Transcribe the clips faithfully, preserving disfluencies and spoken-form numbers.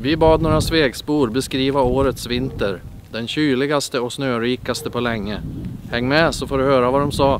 Vi bad några Svegsbor beskriva årets vinter. Den kyligaste och snörikaste på länge. Häng med så får du höra vad de sa.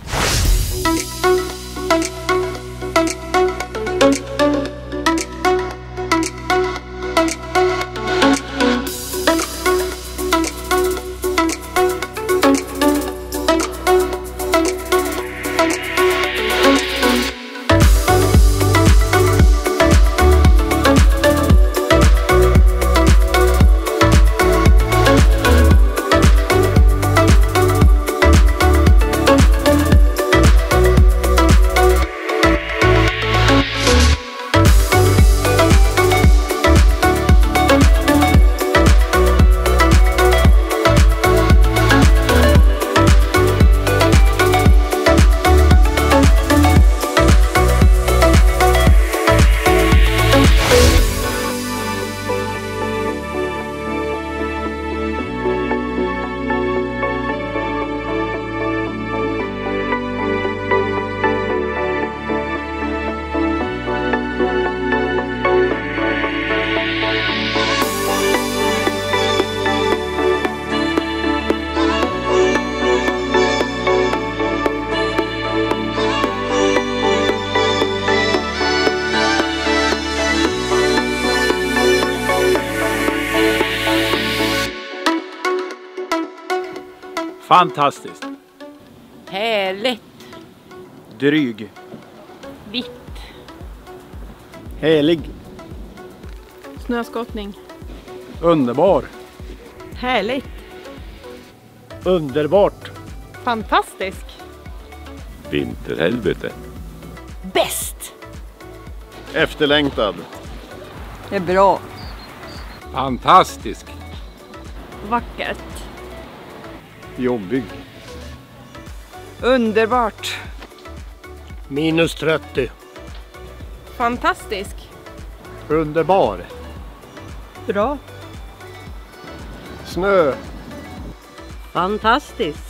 Fantastiskt. Härligt. Dryg. Vitt. Helig. Snöskottning. Underbar. Härligt. Underbart. Fantastisk. Vinterhelvete. Bäst. Efterlängtad. Det är bra. Fantastisk. Vackert. Jobbig. Underbart. Minus trettio. Fantastisk. Underbar. Bra. Snö. Fantastisk.